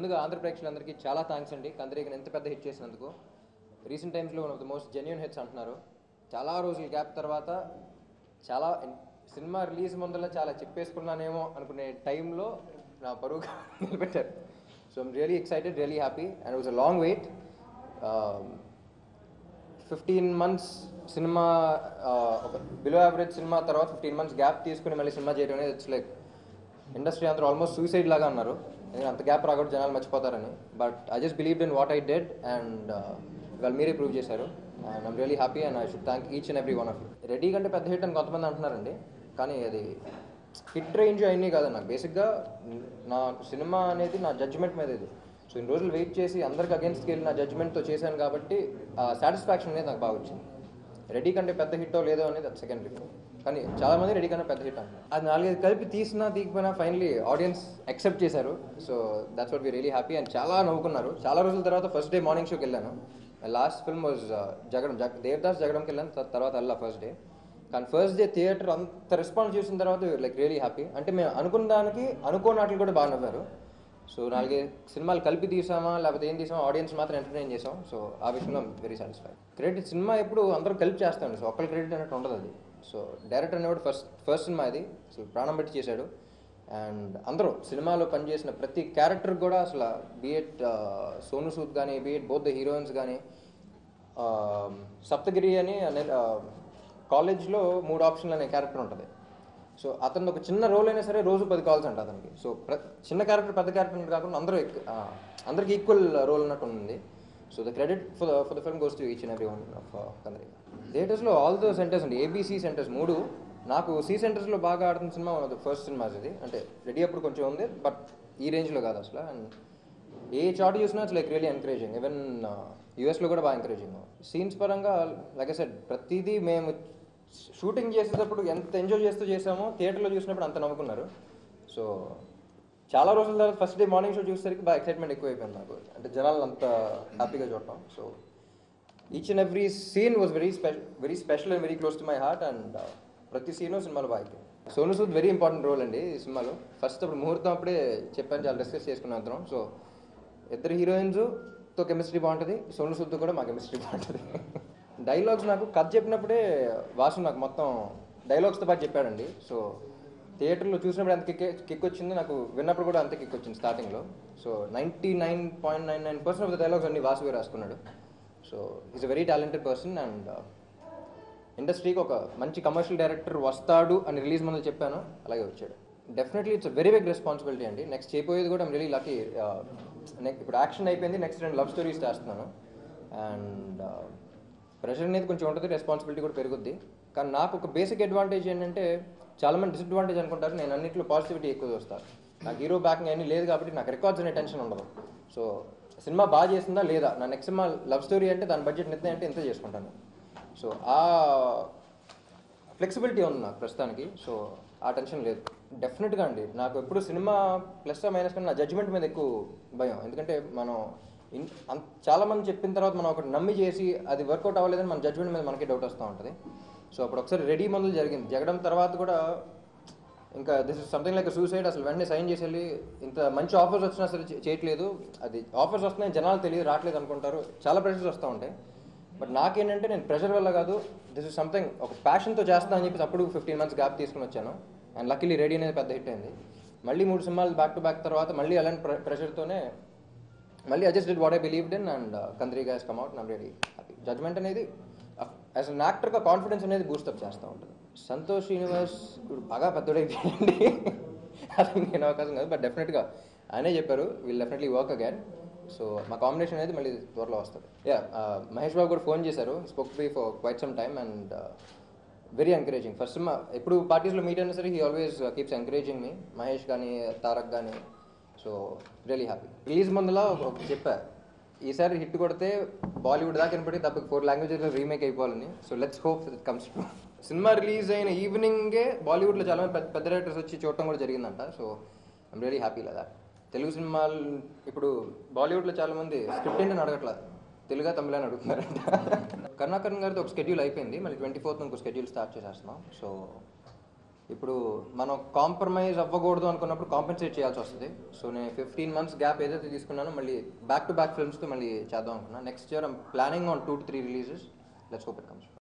ముందుగా ఆంధ్ర ప్రేక్షకులందరికీ చాలా థ్యాంక్స్ అండి. కందిరీగని ఎంత పెద్ద హిట్ చేసినందుకు. రీసెంట్ టైమ్స్లో one of the most genuine hits అంటున్నారు. చాలా రోజుల గ్యాప్ తర్వాత చాలా సినిమా రిలీజ్ ముందర చాలా చెప్పేసుకున్నానేమో అనుకునే టైంలో నా పరువు నిలబెట్టారు. So I'm really excited, really happy and it was a long wait. 15 months cinema, ఒక బిలో యావరేజ్ సినిమా తర్వాత 15 months గ్యాప్ తీసుకుని మళ్ళీ సినిమా చేయడం అనేది ఇట్స్ లైక్ ఇండస్ట్రీ అందరూ ఆల్మోస్ట్ సూసైడ్ లాగా అన్నారు. అంత గ్యాప్ రాకూడదు, జనాలు మర్చిపోతారని. But I just believed in what I did and ఇవాళ మీరే ప్రూవ్ చేశారు. And I'm really happy and I should thank each and every one of you. Ready కంటే పెద్ద హిట్ అని కొంతమంది అంటున్నారండి, కానీ అది హిట్ రేంజ్ అయినాయి కాదు. నాకు బేసిక్గా నా సినిమా అనేది నా జడ్జ్మెంట్ మీద ఇది. సో ఇన్ని రోజులు వెయిట్ చేసి అందరికి అగేన్స్ట్కి వెళ్ళి నా జడ్జ్మెంట్తో చేశాను కాబట్టి ఆ సాటిస్ఫాక్షన్ అనేది నాకు బాగా వచ్చింది. రెడీ కంటే పెద్ద హిట్టో లేదో అనేది అది సెకండరీ. కానీ చాలామంది రెడీ కన్నా పెద్ద హిట్ అంటారు. అది 4-5 కలిపి తీసినా తీకపోయినా ఫైనలీ ఆడియన్స్ యాక్సెప్ట్ చేశారు. So that's what we really happy and చాలా నవ్వుకున్నారు. చాలా రోజుల తర్వాత ఫస్ట్ డే మార్నింగ్ షోకి వెళ్ళాను. లాస్ట్ ఫిల్మ్ వాజ్ జగడం, దేవదాస్ జగడంకి వెళ్ళాను. తర్వాత అల్లా ఫస్ట్ డే. కానీ ఫస్ట్ డే థియేటర్ అంత రెస్పాన్స్ చేసిన తర్వాత లైక్ రియలీ హ్యాపీ. అంటే మేము అనుకున్న దానికి అనుకోనట్లు కూడా బాగా నవ్వారు. సో 4 సినిమాలు కలిపి తీసామా లేకపోతే ఏం తీసామా, ఆడియన్స్ మాత్రం ఎంటర్టైన్ చేసాం. సో ఆ విషయంలో వెరీ సాటిస్ఫైడ్. క్రెడిట్ సినిమా ఎప్పుడు అందరూ కలిపి చేస్తామండి. సో ఒక్కరి క్రెడిట్ అన్నట్టు ఉండదు అది. సో డైరెక్టర్ అనేవాడు ఫస్ట్ సినిమా ఇది, అసలు ప్రాణం పెట్టి చేశాడు. అండ్ అందరూ సినిమాలో పనిచేసిన ప్రతి క్యారెక్టర్ కూడా అసలు బీఎట్ సోను సూద్ కానీ, బీఎట్ బోత్ ద హీరోయిన్స్ కానీ, సప్తగిరి అని కాలేజ్లో 3 ఆప్షన్లు అనే క్యారెక్టర్ ఉంటుంది. సో అతను ఒక చిన్న రోల్ అయినా సరే రోజు 10 calls అంట అతనికి. సో చిన్న క్యారెక్టర్ పెద్ద క్యారెక్టర్ కాకుండా అందరికి ఈక్వల్ రోల్ అన్నట్టు ఉంది. So the credit for the film goes to each and every one of Kandireega. థియేటర్స్లో ఆల్ ద సెంటర్స్ అండి, ఏబీసీ సెంటర్స్ 3. నాకు సి సెంటర్స్లో బాగా ఆడుతున్న cinema one of the first cinemas ఇది. అంటే రెడీ అప్పుడు కొంచెం ఉంది, బట్ ఈ రేంజ్లో కాదు అసలు. అండ్ ఏ చాట్ చూసినా it's like really encouraging. Even యూఎస్లో కూడా బాగా ఎంకరేజింగ్. సీన్స్ పరంగా లైక్ ఐ సెడ్, ప్రతిదీ మేము షూటింగ్ చేసేటప్పుడు ఎంత ఎంజాయ్ చేస్తూ చేసామో థియేటర్లో చూసినప్పుడు అంత నవ్వుకున్నారు. సో చాలా రోజుల తర్వాత ఫస్ట్ డే మార్నింగ్ షో చూసేసరికి బాగా ఎక్సైట్మెంట్ ఎక్కువైపోయింది నాకు. అంటే జనాలు అంత హ్యాపీగా చూడటం. So each and every scene was very special and very close to my heart. And ప్రతి సీను సినిమాలో బాగా అయిపోయింది. Sonu Sood very important role అండి ఈ సినిమాలో. ఫస్ట్ అప్పుడు ముహూర్తం అప్పుడే చెప్పాను, చాలా డిస్కస్ చేసుకున్నాం అందరం. సో ఇద్దరు హీరోయిన్స్తో కెమిస్ట్రీ బాగుంటుంది, సోను సూద్తో కూడా మా కెమిస్ట్రీ బాగుంటుంది. డైలాగ్స్ నాకు కథ చెప్పినప్పుడే వాసు నాకు మొత్తం డైలాగ్స్తో పాటు చెప్పాడండి. సో థియేటర్లో చూసినప్పుడు ఎంత కిక్ వచ్చింది, నాకు విన్నప్పుడు కూడా అంతే కిక్ వచ్చింది స్టార్టింగ్లో. సో 99.99% ఆఫ్ ద డైలాగ్స్ అన్ని వాసుగా రాసుకున్నాడు. So is a very talented person. And ఇండస్ట్రీకి ఒక మంచి కమర్షియల్ డైరెక్టర్ వస్తాడు అని రిలీజ్ ముందు చెప్పాను, అలాగే వచ్చాడు. Definitely it's a very big responsibility అండి. నెక్స్ట్ చేయబోయేది కూడా ఐమ్ రియలీ లక్కీ. ఇప్పుడు యాక్షన్ అయిపోయింది, నెక్స్ట్ 2 లవ్ స్టోరీస్ చేస్తున్నాను. అండ్ ప్రెషర్ అనేది కొంచెం ఉంటుంది, రెస్పాన్సిబిలిటీ కూడా పెరుగుద్ది. కానీ నాకు ఒక బేసిక్ అడ్వాంటేజ్ ఏంటంటే, చాలామంది డిసడ్వాంటేజ్ అనుకుంటారు, నేను అన్నింటిలో పాజిటివిటీ ఎక్కువ చూస్తాను. నాకు హీరో బ్యాకింగ్ అన్నీ లేదు కాబట్టి నాకు రికార్డ్స్ అనే టెన్షన్ ఉండదు. సో సినిమా బాగా చేసిందా లేదా, నా నెక్స్ట్ సినిమా లవ్ స్టోరీ అంటే దాని బడ్జెట్ ఎంత అంటే ఎంత చేసుకుంటాను. సో ఆ ఫ్లెక్సిబిలిటీ ఉంది నాకు ప్రస్తుతానికి. సో ఆ టెన్షన్ లేదు. డెఫినెట్గా అండి, నాకు ఎప్పుడు సినిమా ప్లస్ మైనస్ కానీ నా జడ్జ్మెంట్ మీద ఎక్కువ భయం. ఎందుకంటే మనం చాలామంది చెప్పిన తర్వాత మనం ఒకటి నమ్మి చేసి అది వర్కౌట్ అవ్వలేదని మన జడ్జ్మెంట్ మీద మనకి డౌట్ వస్తూ ఉంటుంది. సో అప్పుడు ఒకసారి రెడీ మొదలు జరిగింది. జగడం తర్వాత కూడా ఇంకా this is something like suicide. అసలు వెంటనే సైన్ చేసి వెళ్ళి ఇంత మంచి ఆఫర్స్ వచ్చినా సరే చేయట్లేదు. అది ఆఫర్స్ వస్తున్నాయి, జనాలు తెలియదు, రావట్లేదు అనుకుంటారు, చాలా ప్రెషర్స్ వస్తూ ఉంటాయి. బట్ నాకేంటంటే నేను ప్రెషర్ వల్ల కాదు, దిస్ ఇస్ సంథింగ్ ఒక ప్యాషన్తో చేస్తా అని చెప్పి అప్పుడు 15 months గ్యాప్ తీసుకుని వచ్చాను. అండ్ లక్కీలీ రెడీ అనేది పెద్ద హిట్ అయింది. మళ్ళీ 3 సినిమాలు బ్యాక్ టు బ్యాక్ తర్వాత మళ్ళీ అలాంటి ప్రెషర్తోనే మళ్ళీ I just did what I believed in and Kandireega has come out and I'm really happy. Judgement అనేది యాజ్ అన్ యాక్టర్గా కాన్ఫిడెన్స్ అనేది బూస్టప్ చేస్తూ ఉంటుంది. సంతోష్ యూనివర్స్ ఇప్పుడు బాగా పెద్దోడైపోయింది, అది నేను అవకాశం కాదు. బట్ డెఫినెట్గా ఆయనే చెప్పారు, will definitely work again. So మా కాంబినేషన్ అనేది మళ్ళీ త్వరలో వస్తుంది. మహేష్ బాబు కూడా ఫోన్ చేశారు, spoke be for quite some time and very encouraging. First cinema ఎప్పుడు పార్టీస్లో మీట్ అయినా సరే he always keeps encouraging me, Mahesh కానీ తారక్ కానీ. So really happy. రిలీజ్ ముందులా ఒకటి చెప్పా, ఈసారి హిట్ కొడితే బాలీవుడ్ దాకా కనపడి తప్పక 4 languages రీమేక్ అయిపోవాలని. So let's hope it comes true. Cinema release అయిన ఈవినింగే బాలీవుడ్లో చాలా పెద్ద డైరెక్టర్స్ వచ్చి చూడటం కూడా జరిగిందంట. సో ఐమ్ రియలీ హ్యాపీ లేదా. తెలుగు సినిమాలు ఇప్పుడు బాలీవుడ్లో చాలామంది స్క్రిప్ట్ ఏంటని అడగట్లేదు, తెలుగా తమిళ అని అడుగుతున్నారంట. కరుణాకరణ్ గారితో ఒక షెడ్యూల్ అయిపోయింది, మళ్ళీ 24th ఇంకో షెడ్యూల్ స్టార్ట్ చేసేస్తున్నాం. సో ఇప్పుడు మనం కాంప్రమైజ్ అవ్వకూడదు అనుకున్నప్పుడు కాంపెన్సేట్ చేయాల్సి వస్తుంది. సో నేను 15 months గ్యాప్ ఏదైతే తీసుకున్నానో మళ్ళీ బ్యాక్ టు బ్యాక్ ఫిల్మ్స్తో మళ్ళీ చేద్దాం అనుకున్నా. Next year I'm planning on 2 to 3 releases. Let's hope it comes.